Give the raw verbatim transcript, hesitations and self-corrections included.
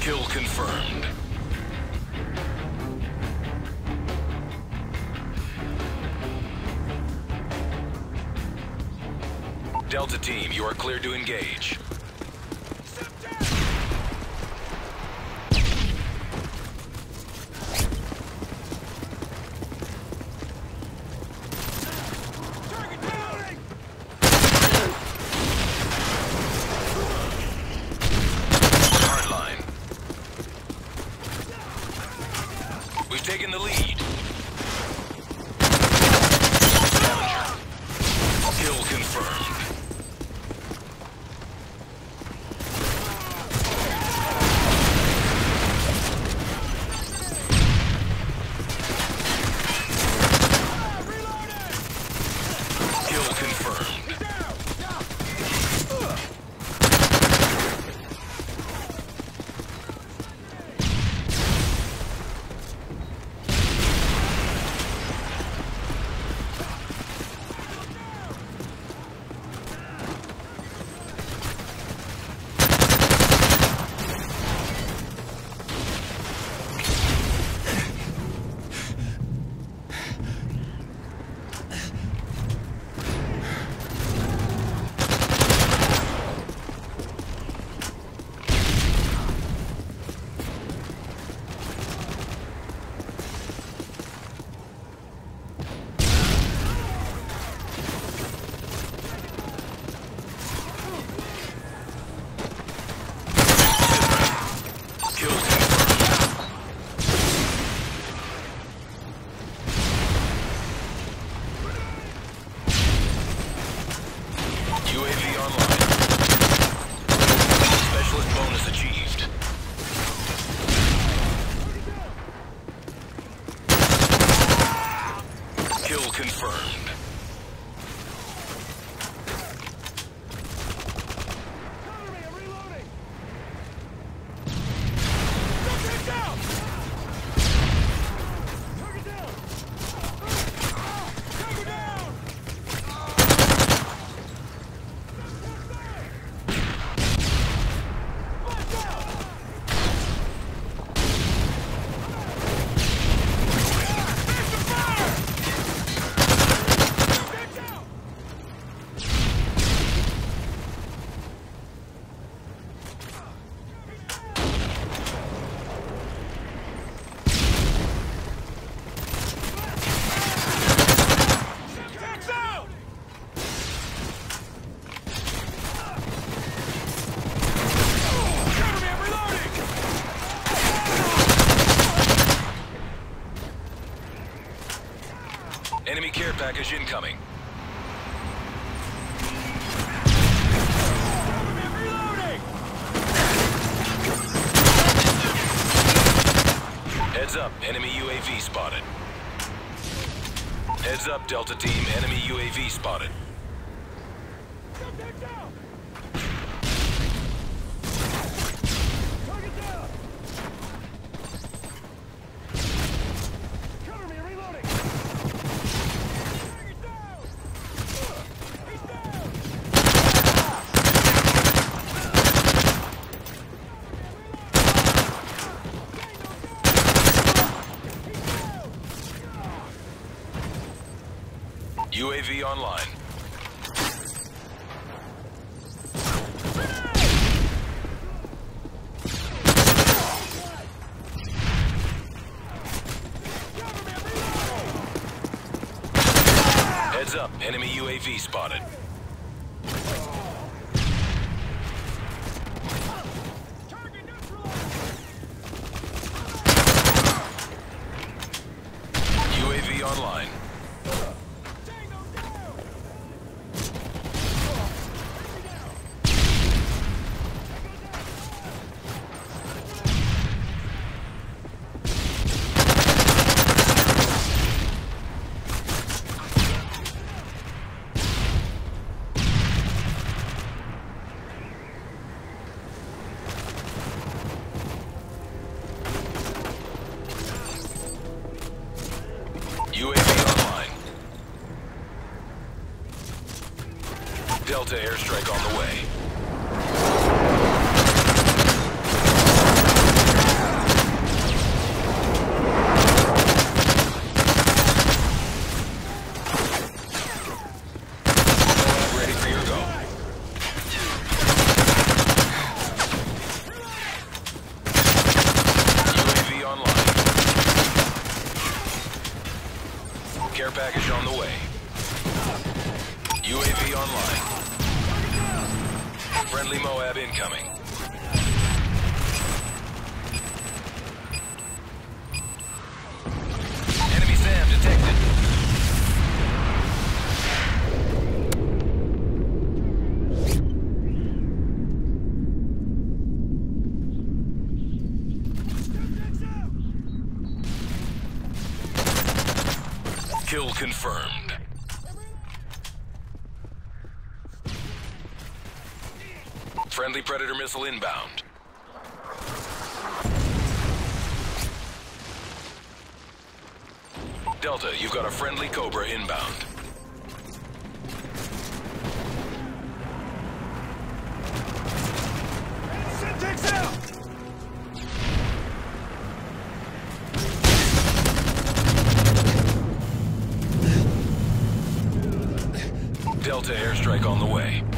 Kill confirmed. Delta team, you are cleared to engage. We've taken the lead. Scavenger. Kill confirmed. Kill confirmed. U A V online. Specialist bonus achieved. Kill confirmed. Cover me, I'm reloading! Target down! Target down! Target down! Enemy care package incoming. Heads up, enemy U A V spotted. Heads up, Delta team, enemy U A V spotted. Target down! Cover me, I'm reloading! Target down! He's down! U A V online. Heads up, enemy U A V spotted. Target neutralized! U A V online. Tango down! U A V online. Delta airstrike on the way. Friendly Moab incoming. Enemy SAM detected. Kill confirmed. Friendly Predator missile inbound. Delta, you've got a friendly Cobra inbound. Syntax out! Delta airstrike on the way.